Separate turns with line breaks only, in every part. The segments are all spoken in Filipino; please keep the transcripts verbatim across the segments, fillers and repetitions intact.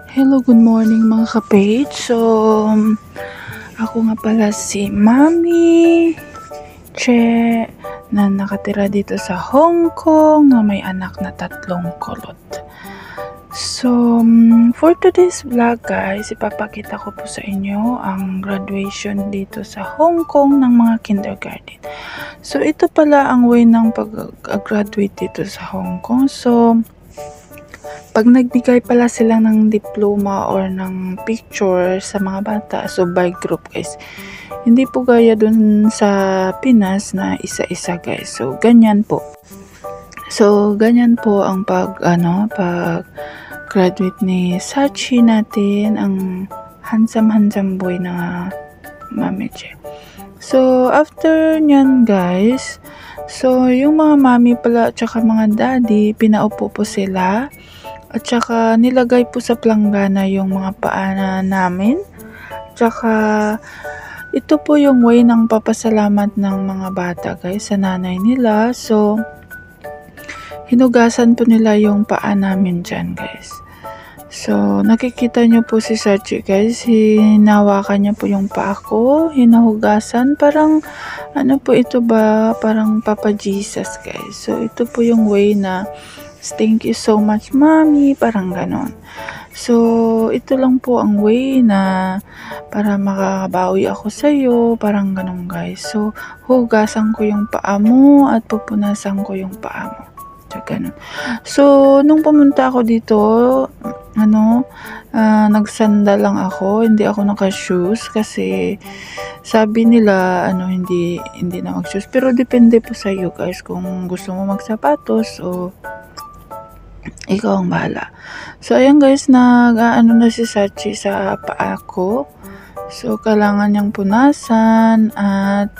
Hello, good morning mga ka-page. So, um, ako nga pala si Mami Che na nakatira dito sa Hong Kong na may anak na tatlong kulot. So, um, for today's vlog guys, ipapakita ko po sa inyo ang graduation dito sa Hong Kong ng mga kindergarten. So, ito pala ang way ng pag-graduate dito sa Hong Kong. So, pag nagbigay pala sila ng diploma or ng picture sa mga bata, so by group guys, hindi po gaya dun sa Pinas na isa-isa guys. So ganyan po. So ganyan po ang pag ano, pag graduate ni Sachi natin, ang handsome-handsome boy na Mami Che. So after nyan guys, so yung mga mami pala at saka mga daddy, pinaupo po sila. At saka nilagay po sa planggana yung mga paana namin. At saka ito po yung way ng papasalamat ng mga bata guys sa nanay nila. So hinugasan po nila yung paa namin dyan guys. So nakikita nyo po si Sachi guys, hinawakan niya po yung paa ko, hinahugasan, parang ano po ito ba, parang Papa Jesus guys. So ito po yung way na thank you so much mommy, parang ganon. So ito lang po ang way na para makabawi ako sa iyo, parang ganon guys. So hugasan ko yung paa mo at pupunasan ko yung paa mo. So ganon. So nung pumunta ako dito, ano, uh, nagsanda lang ako, hindi ako naka-shoes kasi sabi nila ano hindi hindi na mag-shoes, pero depende po sa iyo guys kung gusto mo magsapatos o ikaw ang bahala. So ayan guys, nag-ano na si Sachi sa paa ko. So kailangan niyang punasan at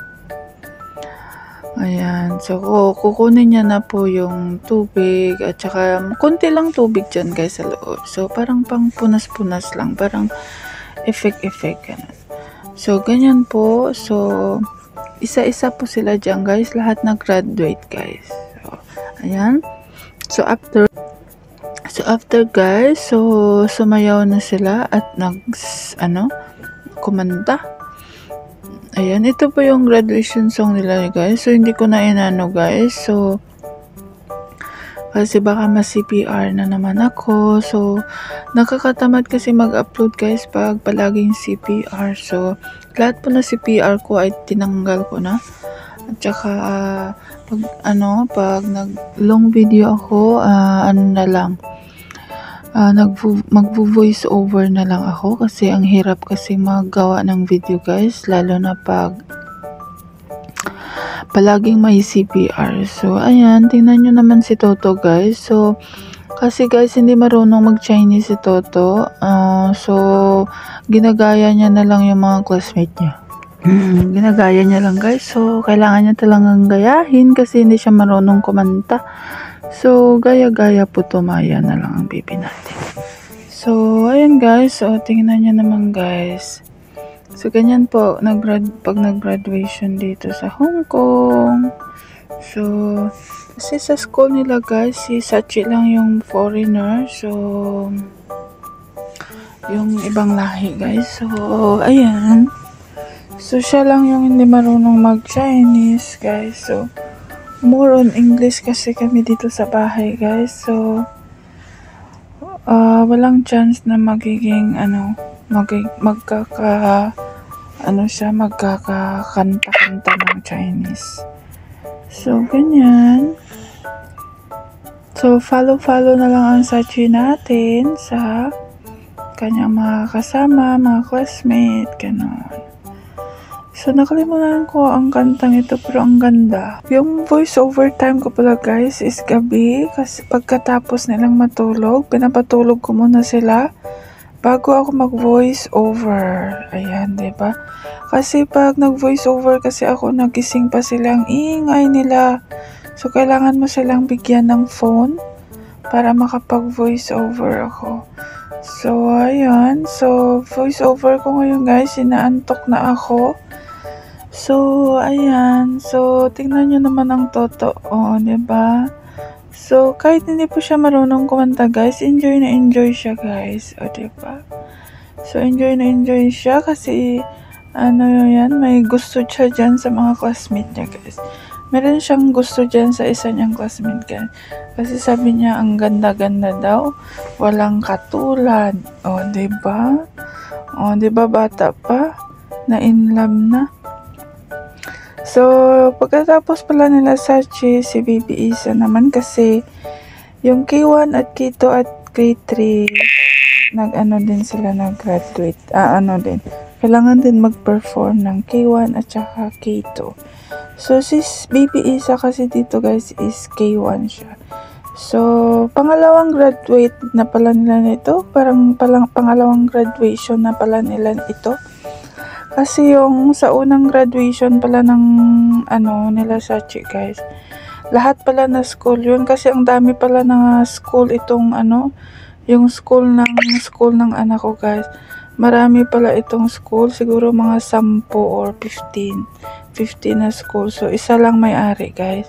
ayan. So kukunin niya na po yung tubig at saka konti lang tubig dyan guys sa loob. So parang pang punas-punas lang, parang effect-effect ganun. So ganyan po. So isa-isa po sila dyan guys, lahat nag-graduate guys. So ayan. So after So after guys, so sumayaw na sila at nag ano, kumanta. Ayan, ito po yung graduation song nila guys. So hindi ko na inano guys. So kasi baka ma-C P R na naman ako. So nakakatamad kasi mag-upload guys pag palaging C P R. So lahat po na C P R ko ay tinanggal ko na. At saka uh, pag ano, pag nag long video ako, uh, ano na lang, Uh, magvo-voice over na lang ako kasi ang hirap kasi maggawa ng video guys, lalo na pag palaging may C P R. So ayan, tingnan nyo naman si Toto guys. So kasi guys hindi marunong mag-Chinese si Toto, uh, so ginagaya niya na lang yung mga classmate niya. Mm, ginagaya niya lang guys. So kailangan niya talagang gayahin kasi hindi siya marunong kumanta. So, gaya-gaya po tumaya na lang ang baby natin. So, ayan guys. So, tingnan nyo naman guys. So, ganyan po nag pag nag-graduation dito sa Hong Kong. So, kasi sa school nila guys, si Sachi lang yung foreigner. So, yung ibang lahi guys. So, ayan. So, siya lang yung hindi marunong mag-Chinese guys. So, more on English kasi kami dito sa bahay guys. So uh, walang chance na magiging ano mag magkaka ano siya magkakakanta-kanta ng Chinese. So ganyan. So follow follow na lang ang Sachi natin sa kanyang mga kasama, mga classmate, ganon. So, nakalimutan ko ang kantang ito pero ang ganda. Yung voice over time ko pala guys is gabi kasi pagkatapos nilang matulog, pinapatulog ko muna sila bago ako mag voice over. Ayan, diba? Kasi pag nag voice over kasi ako, nagising pa silang ingay nila. So, kailangan mo silang bigyan ng phone para makapag voice over ako. So, ayan. So, voice over ko ngayon guys, inaantok na ako. So, ayan. So, tingnan nyo naman ang Toto. O, diba? So, kahit hindi po siya marunong kumanta, guys, enjoy na enjoy siya, guys. O, diba? So, enjoy na enjoy siya kasi, ano yan, may gusto siya dyan sa mga classmate niya, guys. Meron siyang gusto dyan sa isa niyang classmate, guys. Kasi sabi niya, ang ganda-ganda daw. Walang katulad. O, diba? O, diba bata pa? Na in love na. So, pagkatapos pala nila Sachi, si Baby Isa naman kasi yung K one at K two at K three nag-ano din sila, nag-graduate. Ah, ano din. Kailangan din mag-perform ng K one at saka K two. So, si Baby Isa kasi dito, guys, is K one siya. So, pangalawang graduate na pala nila nito. Parang palang, pangalawang graduation na pala nila ito. Kasi yung sa unang graduation pala ng ano nila Sachi, guys. Lahat pala na school yun kasi ang dami pala na school itong ano, yung school ng school ng anak ko, guys. Marami pala itong school, siguro mga sampu or fifteen. fifteen na school. So isa lang may-ari, guys.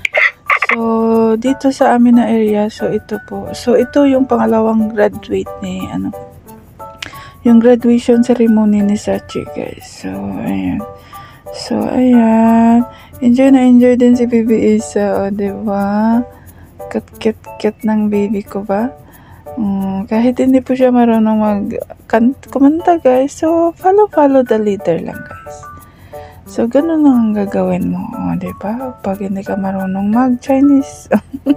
So dito sa amin na area, so ito po. So ito yung pangalawang graduate ni ano, yung graduation ceremony ni Sachi, guys. So, ayan. So, ayan. Enjoy na enjoy din si Baby Isa, o, diba? Kat-kat-kat ng baby ko ba? Um, kahit hindi po siya marunong mag-kumanta, guys. So, follow-follow the leader lang, guys. So, ganun lang ang gagawin mo, o, diba? Pag hindi ka marunong mag-Chinese.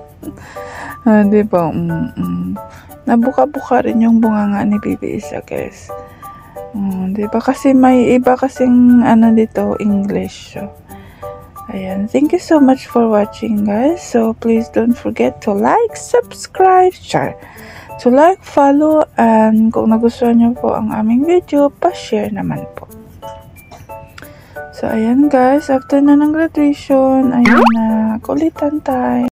o, diba? Mm-mm. Nabuka-buka rin yung bunganga ni Baby Isa, guys. Um, diba? Kasi may iba kasing ano dito, English. So, ayan. Thank you so much for watching, guys. So, please don't forget to like, subscribe, share. To like, follow, and kung nagustuhan nyo po ang aming video, pa-share naman po. So, ayan, guys. After na ng graduation, ayan na, kulitan time.